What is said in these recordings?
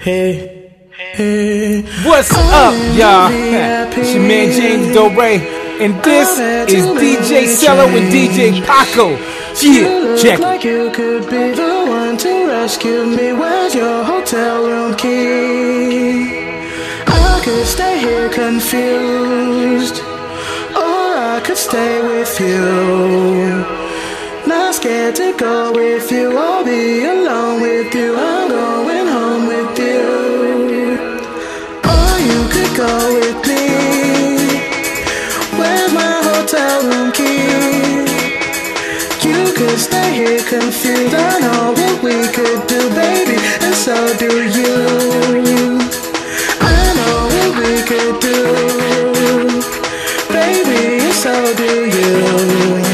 What's up, y'all? It's your man James Doray, and this is DJ Cello and DJ Paco. Yeah, check it. Like you could be the one to rescue me. Where's your hotel room key? I could stay here confused, or I could stay with you. Not scared to go with you, I'll be alone with you. I'm going home with you. Or you could go with me. Where's my hotel room key? You could stay here confused. I know what we could do, baby, and so do you. I know what we could do, baby, and so do you.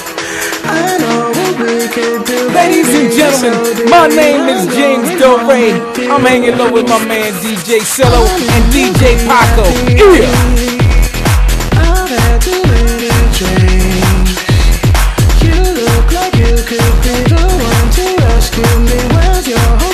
Ladies and gentlemen, my name is James Doray. I'm hanging low with my man DJ Cello and DJ Paco. Yeah. I've had too many drinks. You look like you could be the one to rescue me. Where's your